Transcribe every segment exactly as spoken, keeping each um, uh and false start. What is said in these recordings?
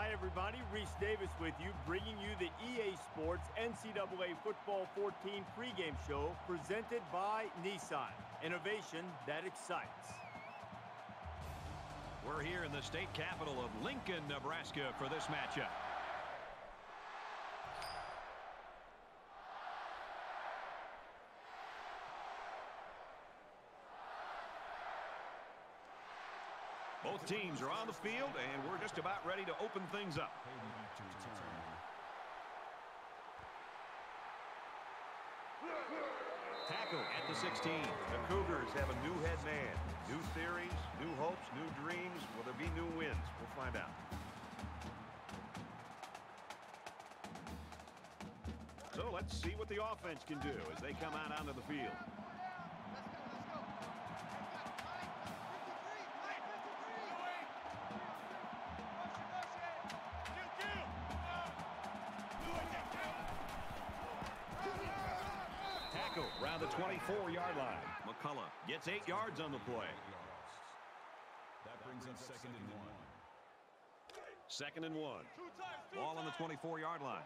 Hi, everybody. Reese Davis with you, bringing you the E A Sports N C double A Football fourteen pregame show presented by Nissan. Innovation that excites. We're here in the state capital of Lincoln, Nebraska for this matchup. Both teams are on the field, and we're just about ready to open things up. Tackle at the sixteen. The Cougars have a new head man. New theories, new hopes, new dreams. Will there be new wins? We'll find out. So let's see what the offense can do as they come out onto the field. Around the twenty-four yard line. McCullough gets eight yards on the play. That brings up second and one. Second and one. Ball on the twenty-four yard line.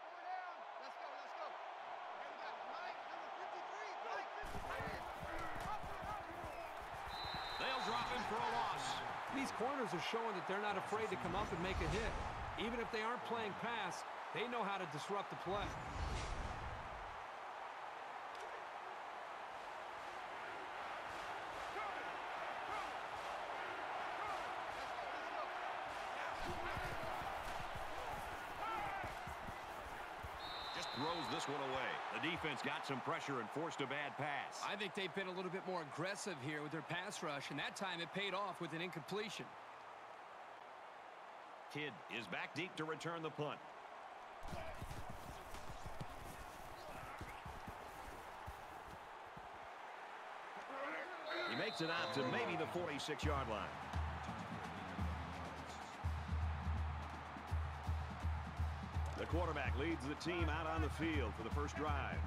They'll drop him for a loss. These corners are showing that they're not afraid to come up and make a hit. Even if they aren't playing pass, they know how to disrupt the play. Throws this one away. The defense got some pressure and forced a bad pass. I think they've been a little bit more aggressive here with their pass rush, and that time it paid off with an incompletion. Kidd is back deep to return the punt. He makes it out to maybe the forty-six yard line. The quarterback leads the team out on the field for the first drive.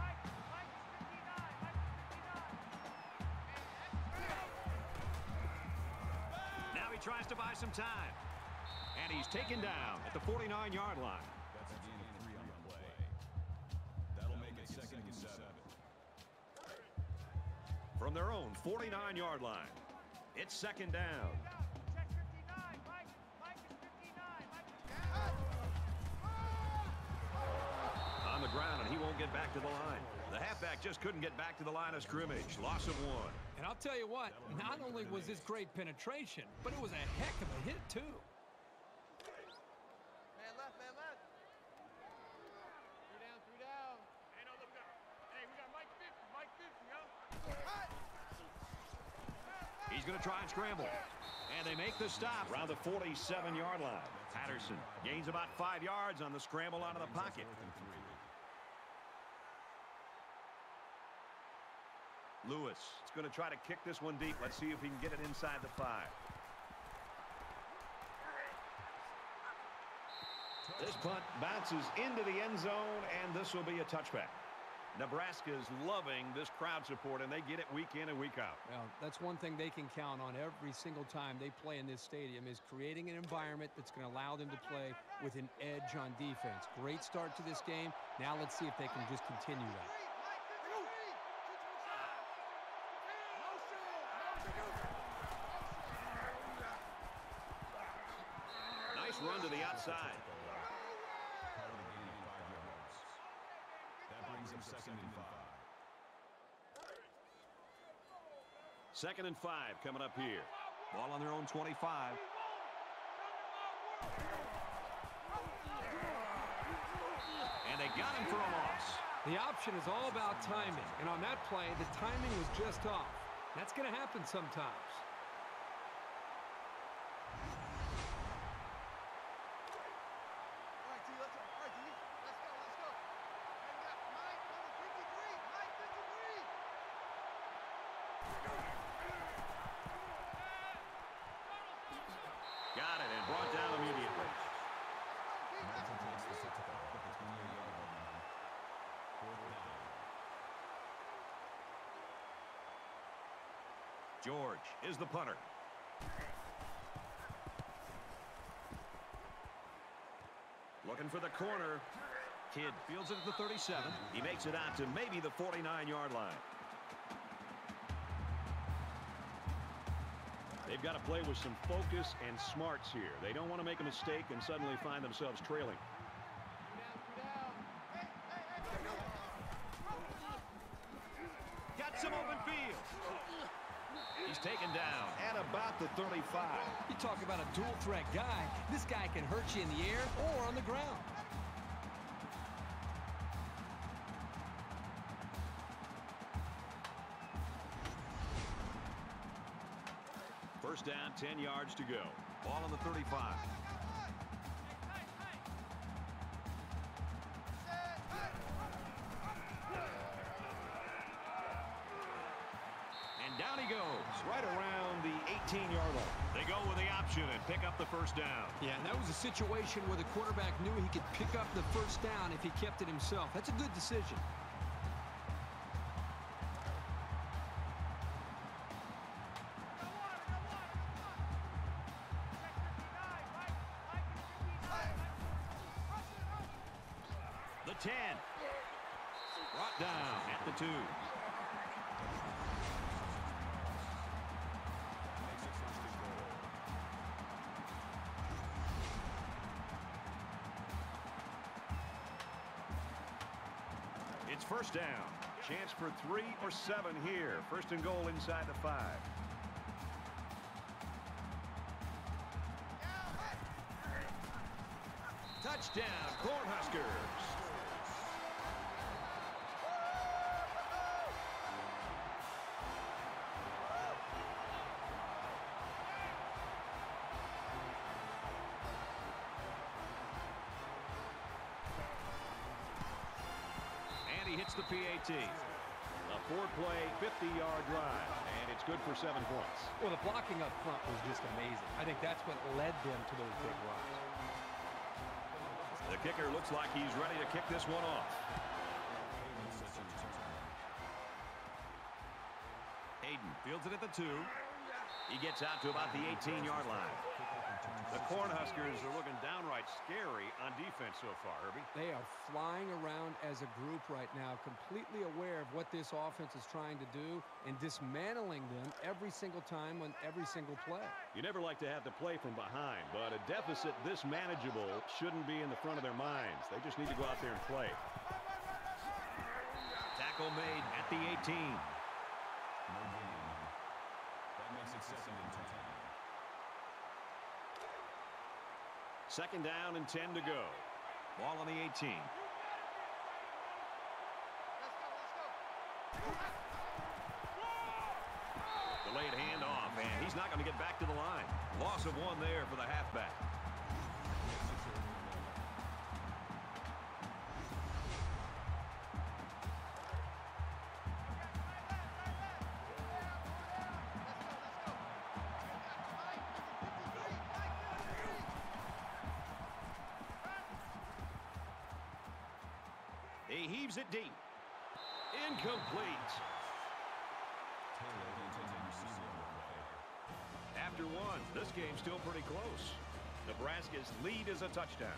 Now he tries to buy some time. And he's taken down at the forty-nine yard line. That's a gain of three on the play. That'll make it second and seven. From their own forty-nine yard line, it's second down. On the ground, and he won't get back to the line. The halfback just couldn't get back to the line of scrimmage. Loss of one. And I'll tell you what, not only was this great penetration, but it was a heck of a hit, too. Man left, man left. Three down, three down. Hey, no, look up. Hey, we got Mike fifty, Mike fifty, yo. He's going to try and scramble. And they make the stop around the forty-seven yard line. Patterson gains about five yards on the scramble out of the pocket. Lewis is going to try to kick this one deep. Let's see if he can get it inside the five. This punt bounces into the end zone, and this will be a touchback. Nebraska is loving this crowd support, and they get it week in and week out. Well, that's one thing they can count on every single time they play in this stadium is creating an environment that's going to allow them to play with an edge on defense. Great start to this game. Now let's see if they can just continue that. Nice run to the outside. That brings him second and five. Second and five coming up here. Ball on their own twenty-five. And they got him for a loss. The option is all about timing, and on that play, the timing was just off. That's going to happen sometimes. Got it and brought down immediately. George is the punter. Looking for the corner. Kidd fields it at the thirty-seven. He makes it out to maybe the forty-nine yard line. They've got to play with some focus and smarts here. They don't want to make a mistake and suddenly find themselves trailing. Got some open field. He's taken down at about the thirty-five. You talk about a dual threat guy. This guy can hurt you in the air or on the ground. First down, ten yards to go. Ball on the thirty-five. And down he goes, right around the eighteen yard line. They go with the option and pick up the first down. Yeah, and that was a situation where the quarterback knew he could pick up the first down if he kept it himself. That's a good decision. ten. Brought down at the two. It's first down. Chance for three or seven here. First and goal inside the five. Touchdown, Cornhuskers. He hits the P A T. A four-play, fifty yard drive, and it's good for seven points. Well, the blocking up front was just amazing. I think that's what led them to those big runs. The kicker looks like he's ready to kick this one off. Hayden fields it at the two. He gets out to about the eighteen yard line. The Cornhuskers are looking downright scary on defense so far, Herbie. They are flying around as a group right now, completely aware of what this offense is trying to do and dismantling them every single time on every single play. You never like to have to play from behind, but a deficit this manageable shouldn't be in the front of their minds. They just need to go out there and play. Tackle made at the eighteen. No gain. That makes it second and ten. Second down and ten to go. Ball on the eighteen. Delayed handoff, and he's not going to get back to the line. Loss of one there for the halfback. He heaves it deep. Incomplete. After one, this game's still pretty close. Nebraska's lead is a touchdown.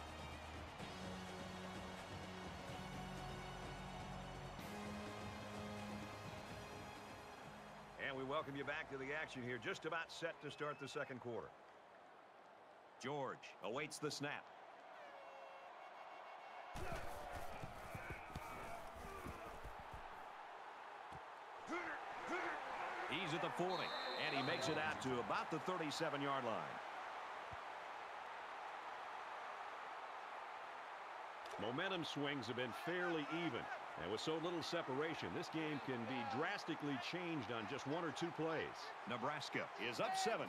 And we welcome you back to the action here. Just about set to start the second quarter. George awaits the snap. He's at the forty, and he makes it out to about the thirty-seven yard line. Momentum swings have been fairly even, and with so little separation, this game can be drastically changed on just one or two plays. Nebraska is up seven.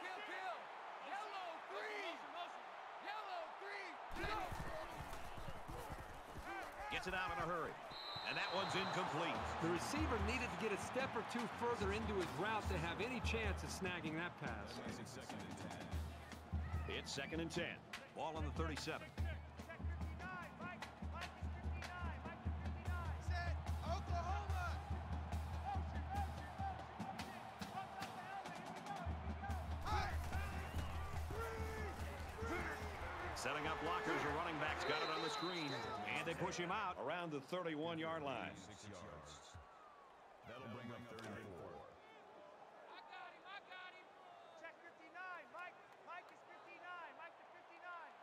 Gets it out in a hurry. And that one's incomplete. The receiver needed to get a step or two further into his route to have any chance of snagging that pass. It's second and ten. It's second and ten. Ball on the thirty-seven. Setting up blockers, the running back's got it on the screen. And they push him out around the thirty-one yard line. Six yards. That'll bring up third and four. I got him, I got him. Check fifty-nine, Mike. Mike is fifty-nine. Mike to fifty-nine.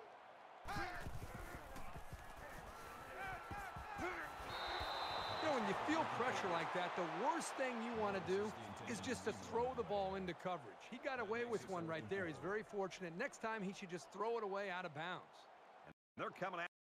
You know, when you feel pressure like that, the worst thing you want to do is just to throw the ball into coverage. He got away with one right there. He's very fortunate. Next time, he should just throw it away out of bounds. They're coming out.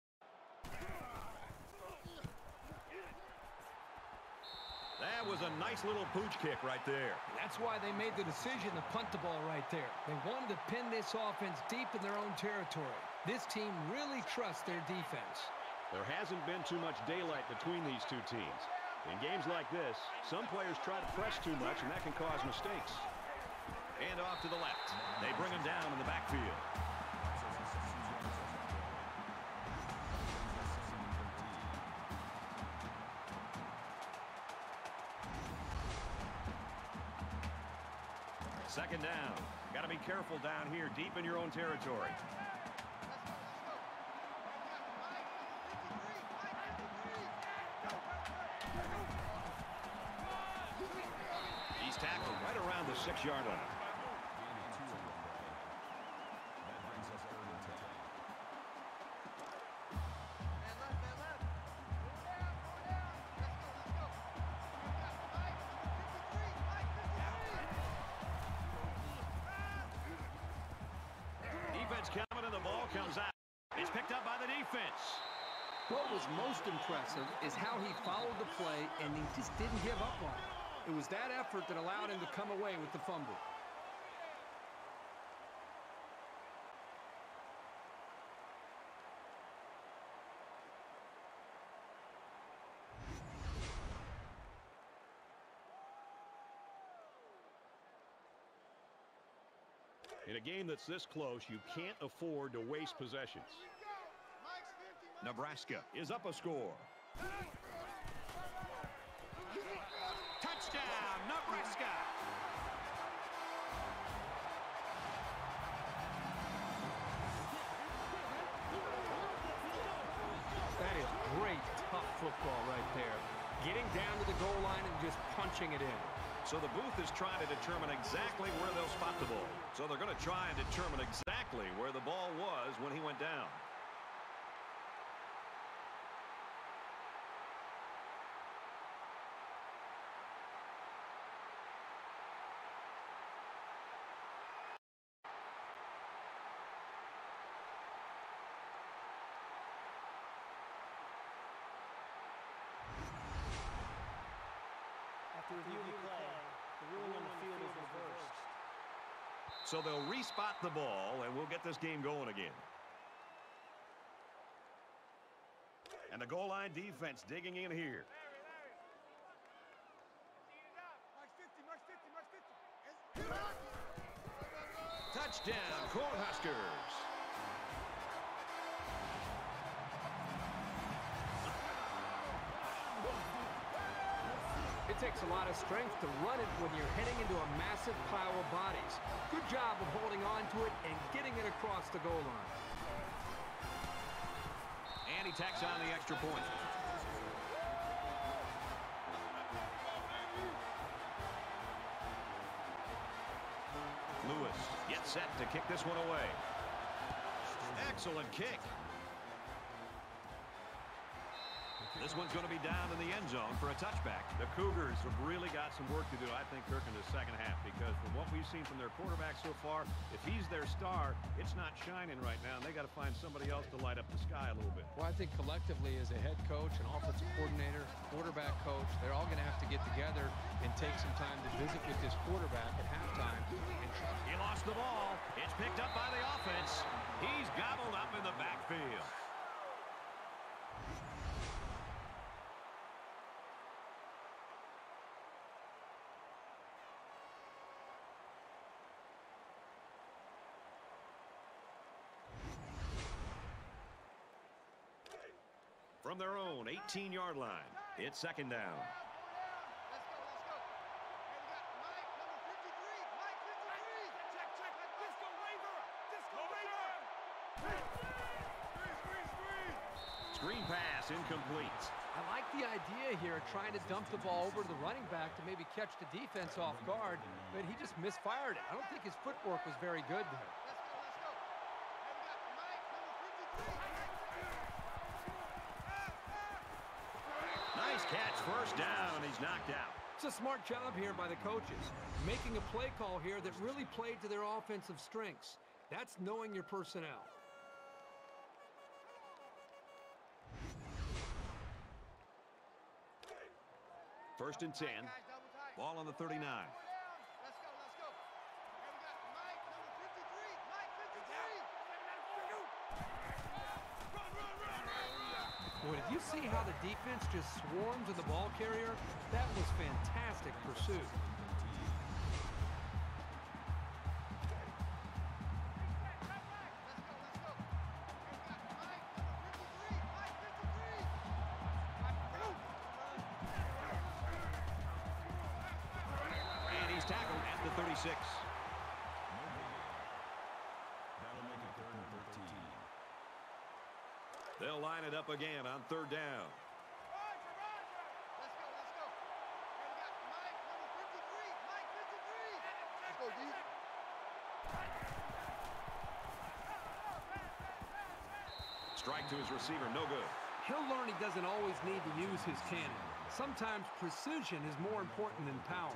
That was a nice little pooch kick right there. That's why they made the decision to punt the ball right there. They wanted to pin this offense deep in their own territory. This team really trusts their defense. There hasn't been too much daylight between these two teams. In games like this, some players try to press too much, and that can cause mistakes. And off to the left. They bring him down in the backfield. Second down. Got to be careful down here, deep in your own territory. He's tackled right around the six-yard line. Defense coming and the ball comes out. It's picked up by the defense. What was most impressive is how he followed the play, and he just didn't give up on it. It was that effort that allowed him to come away with the fumble. In a game that's this close, you can't afford to waste possessions. Nebraska is up a score. Touchdown, Nebraska! That is great, tough football right there. Getting down to the goal line and just punching it in. So the booth is trying to determine exactly where they'll spot the ball. So they're going to try and determine exactly where the ball was when he went down. After reviewing the play, the ruling on the field is reversed. So they'll respot the ball, and we'll get this game going again. And the goal line defense digging in here. Touchdown, Cornhuskers. It takes a lot of strength to run it when you're heading into a massive pile of bodies. Good job of holding on to it and getting it across the goal line. And he tacks on the extra point. Lewis gets set to kick this one away. Excellent kick. This one's going to be down in the end zone for a touchback. The Cougars have really got some work to do, I think, Kirk, in the second half, because from what we've seen from their quarterback so far, if he's their star, it's not shining right now, and they got to find somebody else to light up the sky a little bit. Well, I think collectively as a head coach, an offensive coordinator, quarterback coach, they're all going to have to get together and take some time to visit with this quarterback at halftime. He lost the ball. It's picked up by the offense. He's gobbled up in the backfield. From their own eighteen-yard line, it's second down. Let's go, let's go. Hey, we got Mike, number fifty-three. Mike, fifty-three. Check, check. Disco waiver. Disco waiver. Looking pass, incomplete. I like the idea here, trying to dump the ball over to the running back to maybe catch the defense off guard, but he just misfired it. I don't think his footwork was very good there. Nice catch, first down, and he's knocked out. It's a smart job here by the coaches, making a play call here that really played to their offensive strengths. That's knowing your personnel. First and ten. Ball on the thirty-nine. Let's go, let's go. Here we got Mike, number fifty-three. Mike, fifty-three. Run, run, run, run. Boy, did you see how the defense just swarmed to the ball carrier? That was fantastic pursuit. Tackled at the thirty-six. That'll make it third and thirteen. They'll line it up again on third down. Roger, Roger. Let's go, let's go. Here we got Mike, number fifty-three. Mike, fifty-three. Let's go, D. Strike to his receiver, no good. He'll learn he doesn't always need to use his cannon. Sometimes precision is more important than power.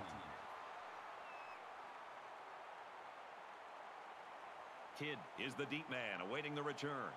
Kidd is the deep man, awaiting the return.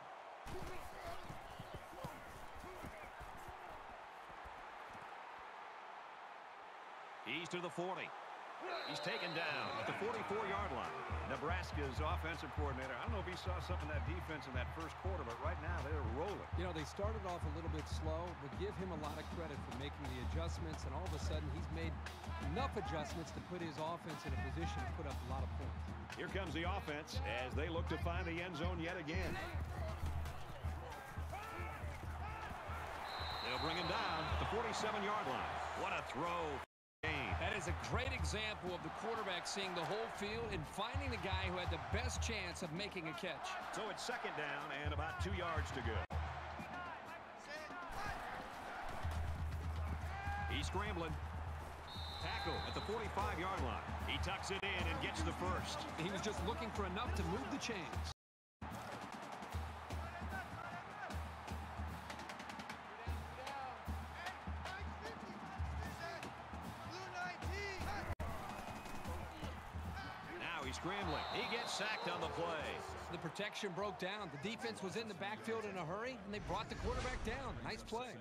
He's to the forty. He's taken down at the forty-four-yard line. Nebraska's offensive coordinator, I don't know if he saw something in that defense in that first quarter, but right now they're rolling. You know, they started off a little bit slow, but give him a lot of credit for making the adjustments, and all of a sudden he's made enough adjustments to put his offense in a position to put up a lot of points. Here comes the offense as they look to find the end zone yet again. They'll bring him down at the forty-seven-yard line. What a throw. That is a great example of the quarterback seeing the whole field and finding the guy who had the best chance of making a catch. So it's second down and about two yards to go. He's scrambling. Tackle at the forty-five-yard line. He tucks it in and gets the first. He was just looking for enough to move the chains. Now he's scrambling. He gets sacked on the play. The protection broke down. The defense was in the backfield in a hurry, and they brought the quarterback down. Nice play.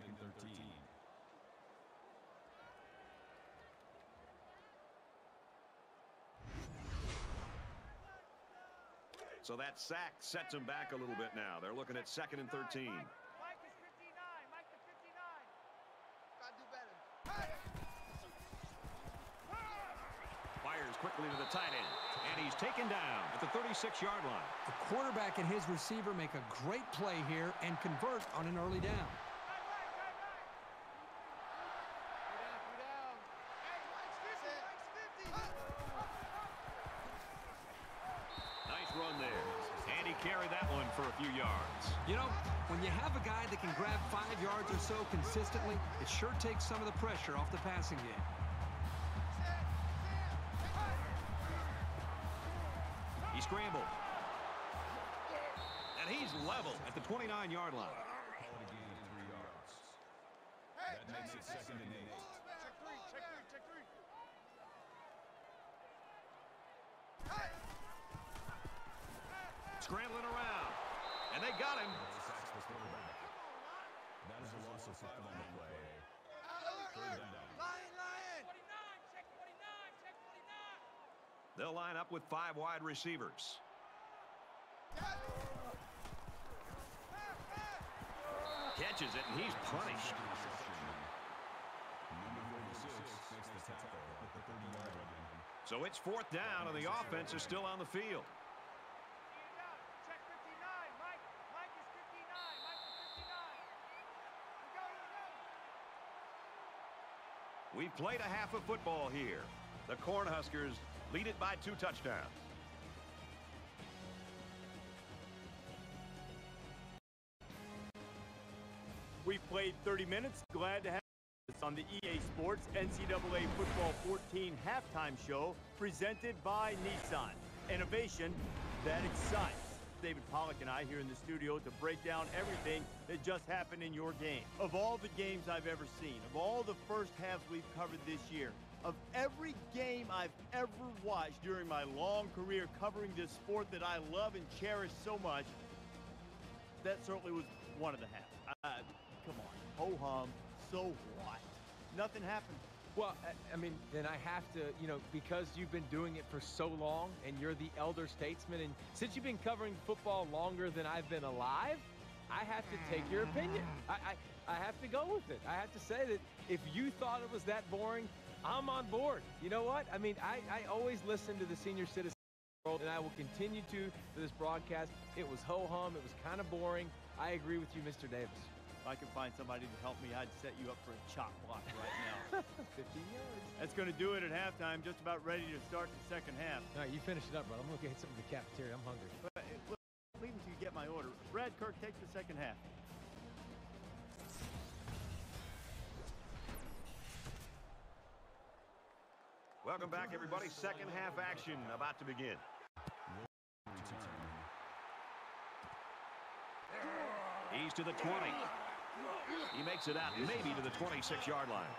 So that sack sets him back a little bit now. They're looking at second and thirteen. Mike is fifty-nine. Mike is fifty-nine. Gotta do better. Fires quickly to the tight end. And he's taken down at the thirty-six-yard line. The quarterback and his receiver make a great play here and convert on an early down. Nice run there. And he carried that one for a few yards. You know, when you have a guy that can grab five yards or so consistently, it sure takes some of the pressure off the passing game. He scrambled. And he's level at the twenty-nine-yard line. Call it a gain of three yards. That makes it second and eight. Check three, check three, check three. Scrambling around. And they got him. Sacks the quarterback. That is a loss of five on the play. Third down. Lion, lion. They'll line up with five wide receivers. Catches it, and he's punished. Number forty-six makes the tackle at the thirty-yard line. So it's fourth down, and the offense is still on the field. Check fifty-nine. Mike, Mike is fifty-nine. Mike is fifty-nine. We go, we go. We've played a half of football here. The Cornhuskers lead it by two touchdowns. We've played thirty minutes. Glad to have us on the E A Sports N C double A Football fourteen halftime show presented by Nissan. Innovation that excites. David Pollack and I here in the studio to break down everything that just happened in your game. Of all the games I've ever seen, of all the first halves we've covered this year, of every game I've ever watched during my long career covering this sport that I love and cherish so much, that certainly was one of the halves. Uh, come on, ho-hum, so what? Nothing happened. Well, I, I mean, then I have to, you know, because you've been doing it for so long and you're the elder statesman, and since you've been covering football longer than I've been alive, I have to take your opinion. I, I, I have to go with it. I have to say that if you thought it was that boring, I'm on board. You know what? I mean, I, I always listen to the senior citizen world, and I will continue to for this broadcast. It was ho-hum. It was kind of boring. I agree with you, Mister Davis. If I could find somebody to help me, I'd set you up for a chop block right now. fifteen yards. That's going to do it at halftime. Just about ready to start the second half. All right, you finish it up, bro. I'm going to get something to the cafeteria. I'm hungry. But, uh, look, leave until you get my order. Brad Kirk, take the second half. Welcome back, everybody. Second half action about to begin. He's to the twenty. He makes it out maybe to the twenty-six yard line.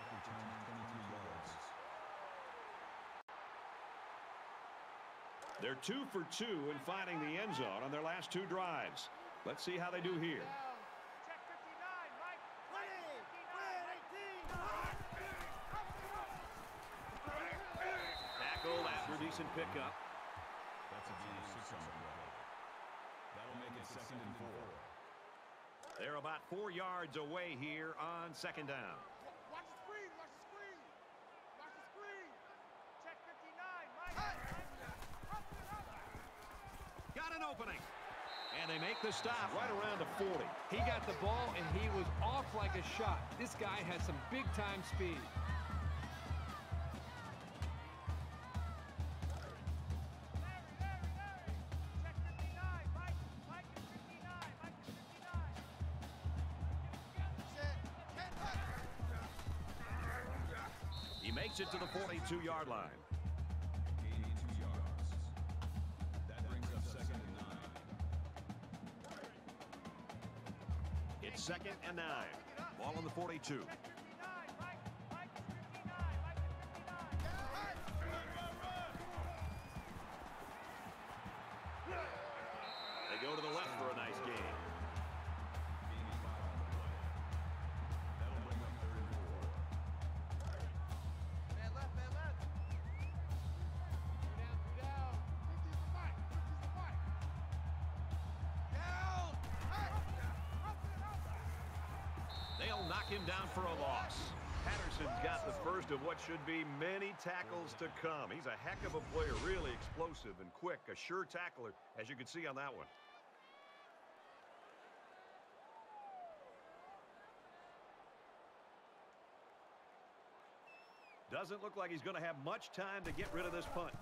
They're two for two in finding the end zone on their last two drives. Let's see how they do here. Tackled after a decent pickup. That's a gain of six on the play. That'll make it second and four. They're about four yards away here on second down. Watch the screen, watch the screen. Watch the screen. Check fifty-nine, Mike. Got an opening. And they make the stop right around the forty. He got the ball, and he was off like a shot. This guy has some big-time speed. He makes it to the forty-two yard line. Gaining two yards. That brings up second and nine. It's second and nine. Ball on the forty-two. They go to the left for a nice gain. Gaining five on the play. That'll bring up third and four. Man left, man left. Two down, two down. fifty's the fight, fifty's the fight. Down. They'll knock him down for a loss. Patterson's got the first of what should be many tackles to come. He's a heck of a player, really explosive and quick, a sure tackler, as you can see on that one. Doesn't look like he's going to have much time to get rid of this punt.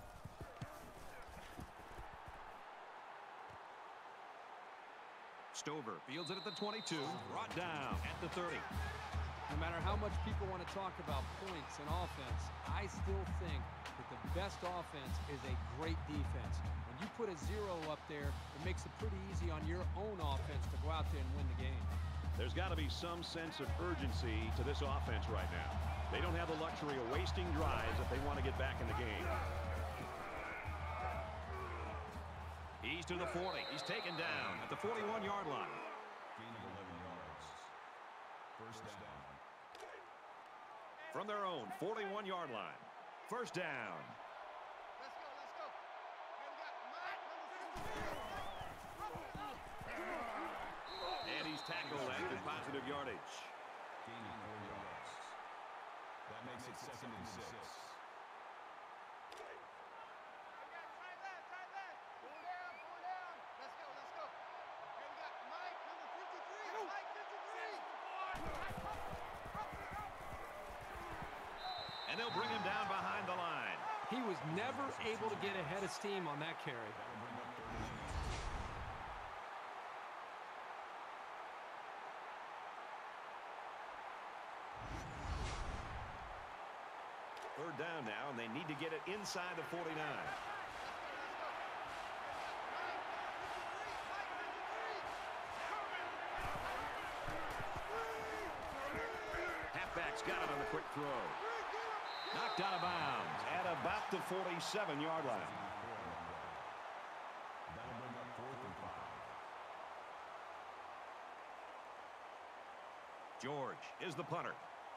Stover fields it at the twenty-two, brought down at the thirty. No matter how much people want to talk about points and offense, I still think that the best offense is a great defense. When you put a zero up there, it makes it pretty easy on your own offense to go out there and win the game. There's got to be some sense of urgency to this offense right now. They don't have the luxury of wasting drives if they want to get back in the game. He's to the forty. He's taken down at the forty-one yard line. Gaining eleven yards. First down. From their own forty-one yard line. First down. Let's go, let's go. Hey, we got Mike, number fifty-three. And he's tackled after positive yardage. Gaining four yards. That makes it second and six. Try that, try that. Four down, four down. Let's go, let's go. Hey, we got Mike, number fifty-three. Mike, fifty-three. And they'll bring him down behind the line. He was never able to get ahead of steam on that carry. That'll bring up third and eight. third down now, and they need to get it inside the forty-nine. Halfback's got it on the quick throw. Knocked out of bounds at about the forty-seven yard line. That'll bring up fourth and five. George is the punter.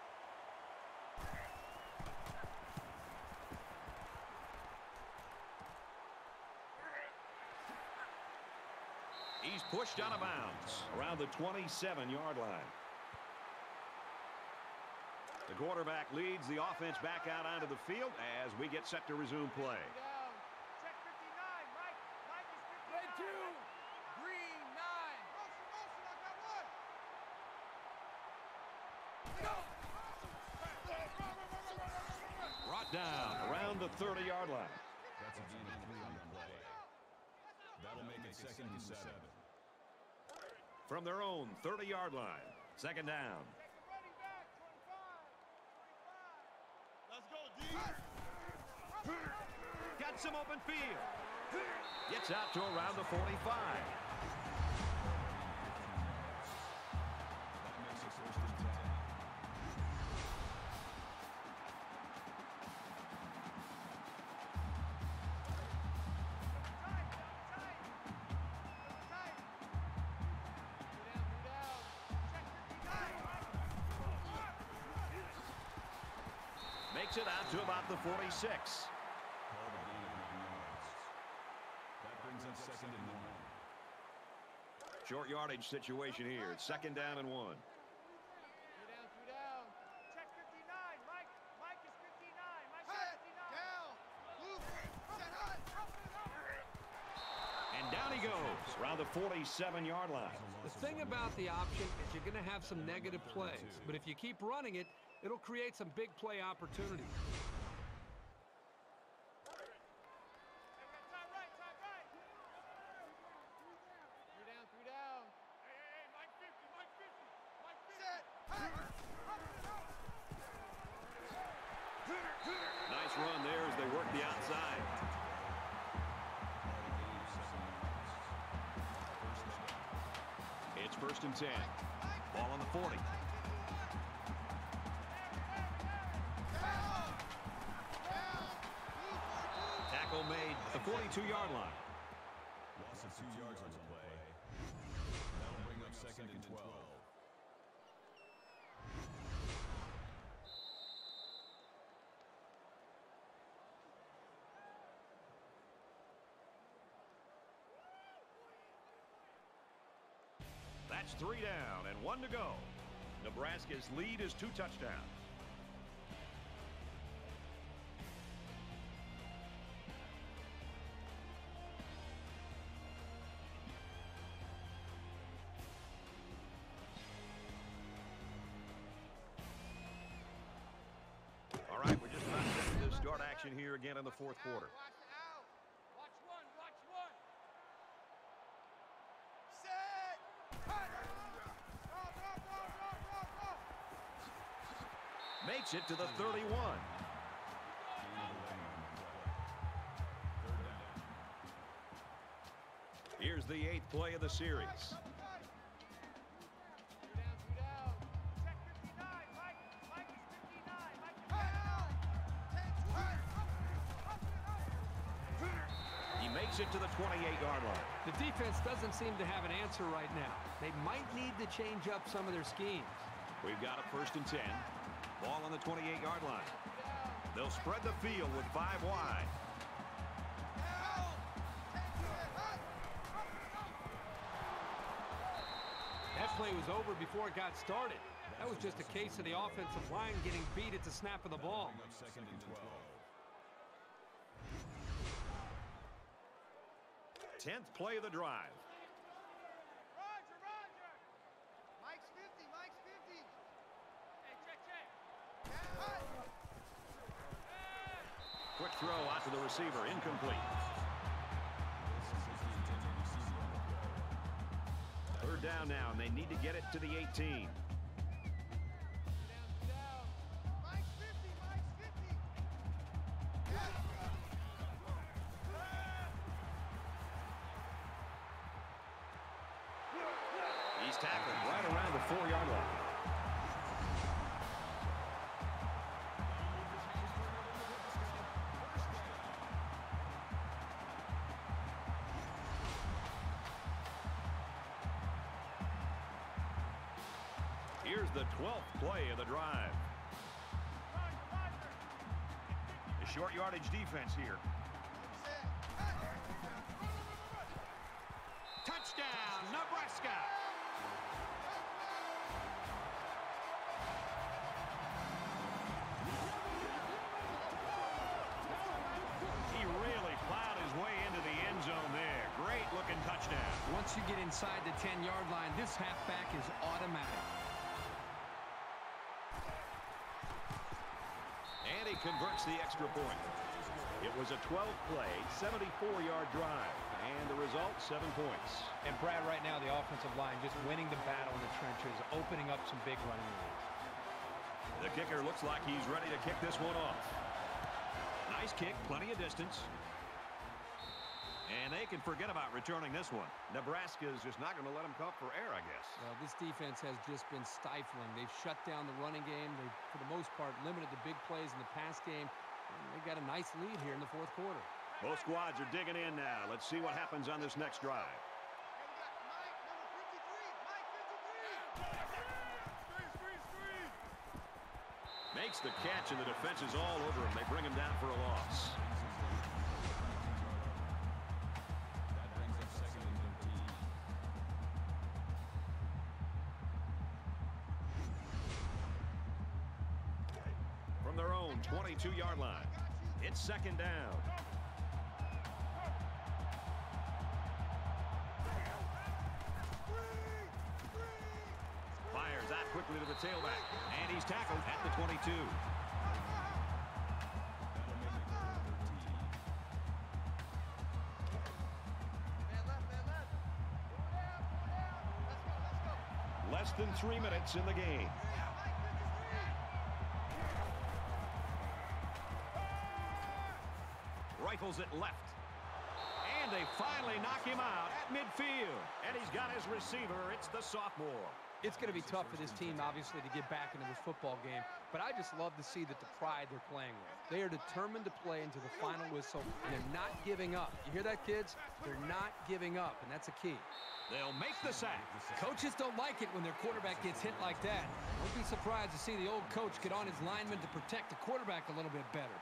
He's pushed out of bounds around the twenty-seven yard line. The quarterback leads the offense back out onto the field as we get set to resume play. Check fifty-nine. Mike. Mike is fifty-nine. Red two. Green nine. Motion, motion. I got one. Go. Brought down around the thirty yard line. That's a gain of three on the play. That'll make it second and seven. From their own thirty yard line. Second down. Running back. twenty-five. twenty-five. Let's go, D. Got some open field. Gets out to around the forty-five. That makes it first and ten. Makes it out to about the forty-six. Call the gain of nine yards. That brings up second and one. Short yardage situation here. It's second down and one. Three down, three down. Check fifty-nine. Mike. Mike is fifty-nine. Mike is fifty-nine. Down. Move. Set high. And down he goes around the forty-seven yard line. The thing about the option is you're going to have some negative plays, but if you keep running it, it'll create some big play opportunities. Time right, time right. Three down, three down. Hey, hey, hey, Mike fifty, Mike fifty, Mike fifty. Set. Nice run there as they work the outside. It's first and ten. Ball on the forty. Tackle made at the forty-two yard line. Loss of two yards on the play. That'll bring up second and twelve. That's three down and one to go. Nebraska's lead is two touchdowns. All right, we're just about set to start action here again in the fourth quarter. Watch the out. Watch one, watch one. Set. Cut. Go, go, go, go, go, go. Makes it to the thirty-one. Here's the eighth play of the series. Three down, three down. Check fifty-nine. Mike. Mike is fifty-nine. Mike is down. ten, twenty. He makes it to the twenty-eight yard line. The defense doesn't seem to have an answer right now. They might need to change up some of their schemes. We've got a first and ten. Ball on the twenty-eight yard line. They'll spread the field with five wide. That play was over before it got started. That was just a case of the offensive line getting beat at the snap of the ball. Second and twelve. Tenth play of the drive. Roger, Roger. Mike's fifty, Mike's fifty. Hey, check, check. Quick throw out to the receiver, incomplete. Third down now, and they need to get it to the eighteen. Down, down. Mike's fifty, Mike's fifty. seventy-four-yard line. Here's the twelfth play of the drive. The short yardage defense here. Touchdown, Nebraska! He really plowed his way into the end zone there. Great looking touchdown. Once you get inside the ten-yard line, this halfback is automatic. And he converts the extra point. It was a twelve play, seventy-four-yard drive. And the result, seven points. And Brad, right now, the offensive line just winning the battle in the trenches, opening up some big running lanes. The kicker looks like he's ready to kick this one off. Nice kick, plenty of distance. And they can forget about returning this one. Nebraska is just not going to let them come up for air, I guess. Well, this defense has just been stifling. They've shut down the running game. They've, for the most part, limited the big plays in the pass game. And they got a nice lead here in the fourth quarter. Both squads are digging in now. Let's see what happens on this next drive. Makes the catch, and the defense is all over him. They bring him down for a loss. From their own twenty-two-yard line, it's second down. Fires out quickly to the tailback, and he's tackled at the twenty-two. Less than three minutes in the game. Rifles it left. And they finally knock him out at midfield. And he's got his receiver. It's the sophomore. It's going to be tough for this team, obviously, to get back into this football game. But I just love to see that the pride they're playing with. They are determined to play into the final whistle, and they're not giving up. You hear that, kids? They're not giving up, and that's a key. They'll make the sack. Coaches don't like it when their quarterback gets hit like that. Don't be surprised to see the old coach get on his lineman to protect the quarterback a little bit better.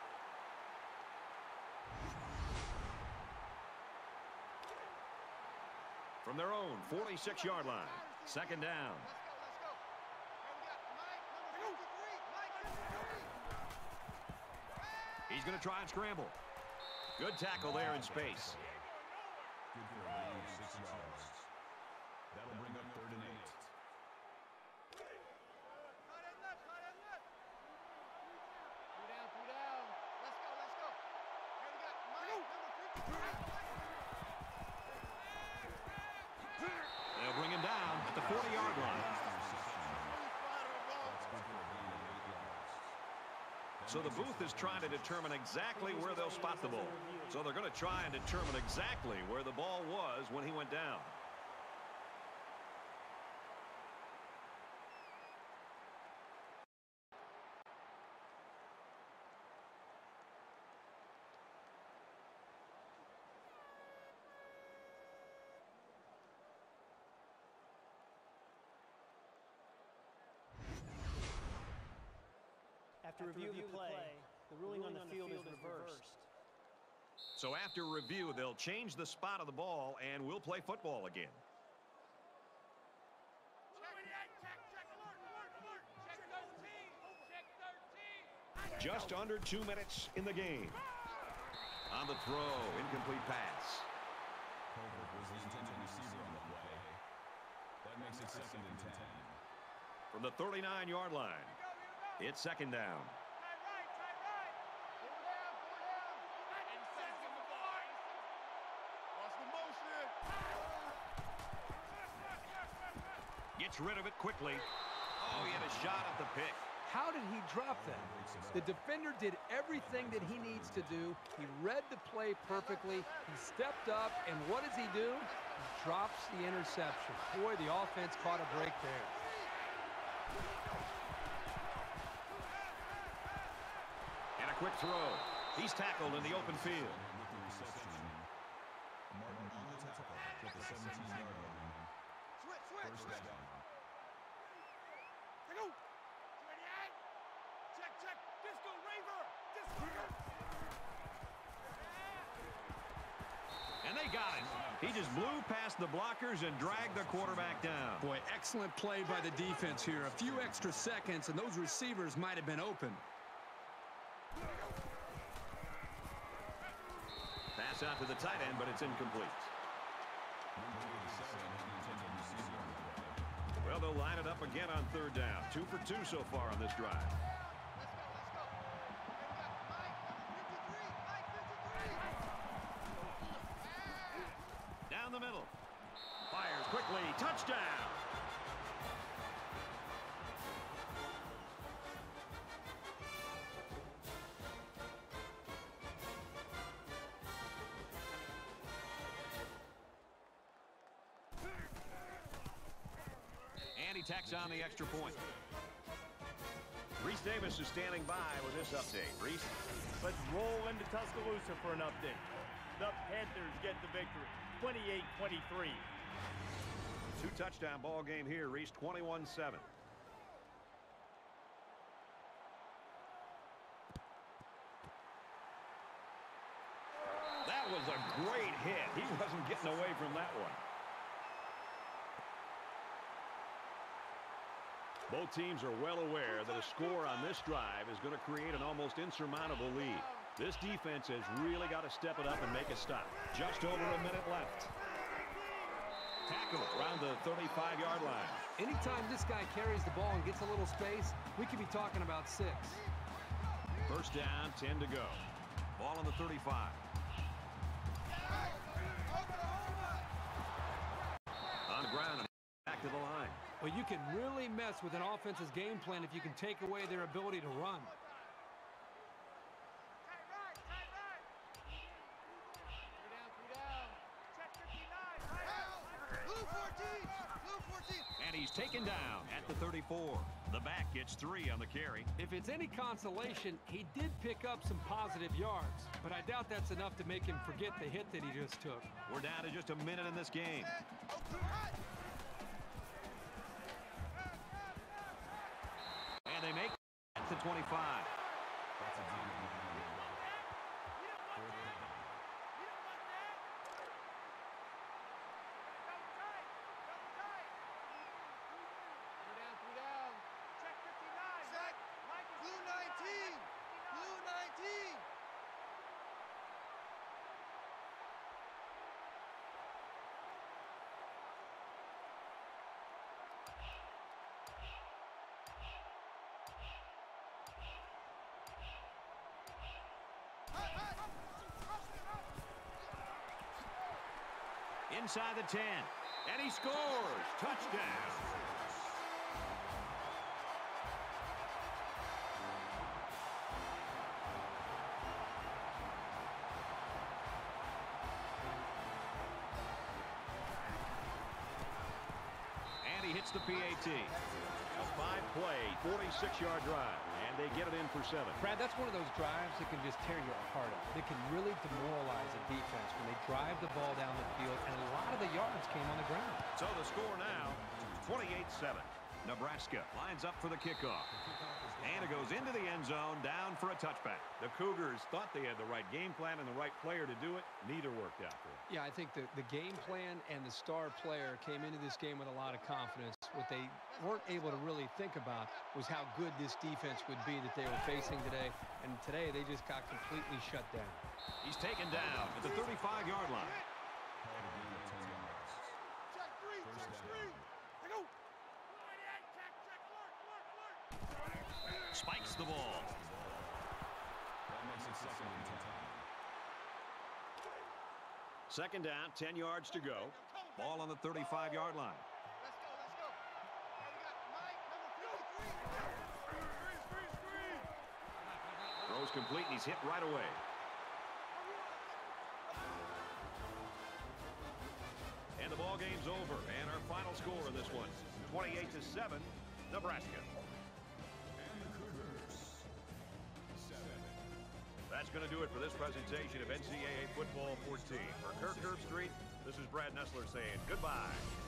From their own forty-six-yard line, second down. He's going to try and scramble. Good tackle there in space. Good for a gain of six yards. That'll bring up third and eight. They'll bring him down at the forty-yard line. So the booth is trying to determine exactly where they'll spot the ball. So they're going to try and determine exactly where the ball was when he went down. After review of the play, the ruling on the field is reversed. So after review, they'll change the spot of the ball, and we'll play football again. Just under two minutes in the game. On the throw, incomplete pass. Colbert was the intended receiver on the play. That makes it second and ten. From the thirty-nine-yard line, it's second down. Gets rid of it quickly. Oh, he had a shot at the pick. How did he drop that? The defender did everything that he needs to do. He read the play perfectly. He stepped up, and what does he do? He drops the interception. Boy, the offense caught a break there. quick throw. He's tackled in the open field. With the reception, Martin on the tackle at the seventeen-yard line. Switch, switch, First switch. down. Go. twenty-eight. Check, check. Disco Raver. Disco. And they got it. He just blew past the blockers and dragged the quarterback down. Boy, excellent play by the defense here. A few extra seconds, and those receivers might have been open. Pass out to the tight end, but it's incomplete. Well, they'll line it up again on third down. Two for two so far on this drive. Let's go, let's go. We got Mike, number fifty-three. Mike, fifty-three. Down the middle. Fires quickly. Touchdown. And he tacks on the extra point. Reese Davis is standing by with this update. Reese? Let's roll into Tuscaloosa for an update. The Panthers get the victory, twenty-eight twenty-three. Two touchdown ball game here. Reese, twenty-one seven. That was a great hit. He wasn't getting away from that one. Both teams are well aware that a score on this drive is going to create an almost insurmountable lead. This defense has really got to step it up and make a stop. Just over a minute left. Tackle around the thirty-five-yard line. Anytime this guy carries the ball and gets a little space, we could be talking about six. First down, ten to go. Ball on the thirty-five. On the ground and back to the line. Well, you can really mess with an offense's game plan if you can take away their ability to run. Tight right, tight right. Three down, three down. Check fifty-nine. Right. Blue fourteen. Blue fourteen. And he's taken down at the thirty-four. The back gets three on the carry. If it's any consolation, he did pick up some positive yards, but I doubt that's enough to make him forget the hit that he just took. We're down to just a minute in this game. Oh, to right. And they make it at the twenty-five. That's a deep one. Blue nineteen. Blue nineteen. Inside the ten. And he scores. Touchdown. And he hits the P A T. A five-play, forty-six-yard drive. And they get it in for seven. Brad, that's one of those drives that can just tear your heart out. They can really demoralize a defense when they drive the ball down the field, and a lot of the yards came on the ground. So the score now, twenty-eight seven. Nebraska lines up for the kickoff. And it goes into the end zone, down for a touchback. The Cougars thought they had the right game plan and the right player to do it. Neither worked out for them. Yeah, I think the, the game plan and the star player came into this game with a lot of confidence. What they weren't able to really think about was how good this defense would be that they were facing today. And today, they just got completely shut down. He's taken down at the thirty-five-yard line. Called a gain of ten yards. Check three, First check down. three. Hey, go. Check, check, alert, alert, alert. Spikes the ball. That makes it second and ten. Second down, ten yards to go. Ball on the thirty-five-yard line. Let's go, let's go. Hey, we got Mike, number fifty-three. Screen, screen, screen. Throws complete, and he's hit right away. And the ball game's over. And our final score of this one, twenty-eight to seven, Nebraska. And the Cougars, seven. that's going to do it for this presentation of N C double A Football fourteen. For Kirk Herbstreit, this is Brad Nessler saying goodbye.